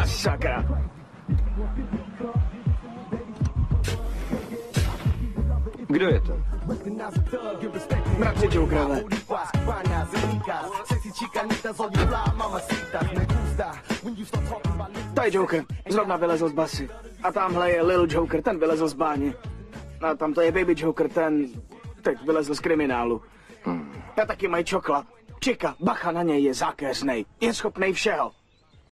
Sakra. Kdo je to? Bratře Jokerové. To je Joker, zrovna vylezl z basy. A tamhle je Lil Joker, ten vylezl z báně. A tam to je Baby Joker, ten teď vylezl z kriminálu. A taky mají čokla. Čika, bacha na něj je zákeřnej. Je schopnej všeho.